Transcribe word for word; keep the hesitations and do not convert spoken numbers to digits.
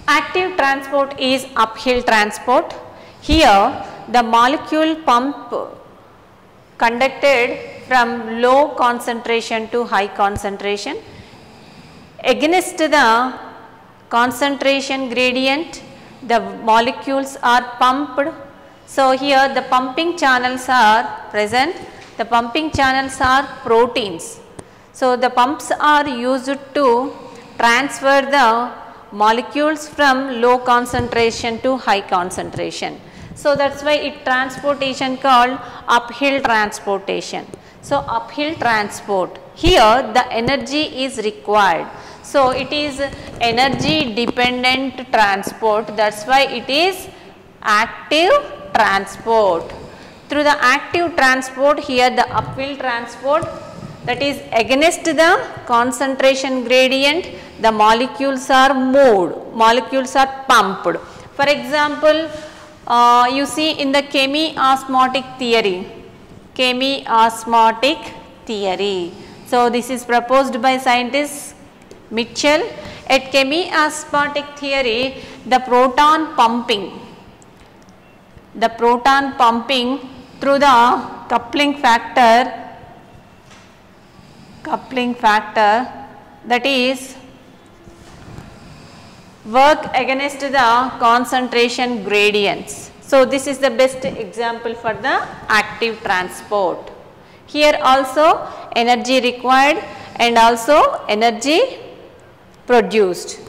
Active transport is uphill transport. Here the molecule pump conducted from low concentration to high concentration. Against the concentration gradient, the molecules are pumped. So here the pumping channels are present. The pumping channels are proteins. So the pumps are used to transfer the molecules from low concentration to high concentration. So that's why it transportation called uphill transportation. So uphill transport, here the energy is required. So it is energy dependent transport, that's why it is active transport. Through the active transport, here the uphill transport, that is against the concentration gradient, the molecules are moved, molecules are pumped. For example, uh, you see in the chemi-osmotic theory, chemi-osmotic theory. So this is proposed by scientist Mitchell. At chemi-osmotic theory, the proton pumping, the proton pumping through the coupling factor, coupling factor that is work against the concentration gradients. So this is the best example for the active transport. Here also energy required and also energy produced.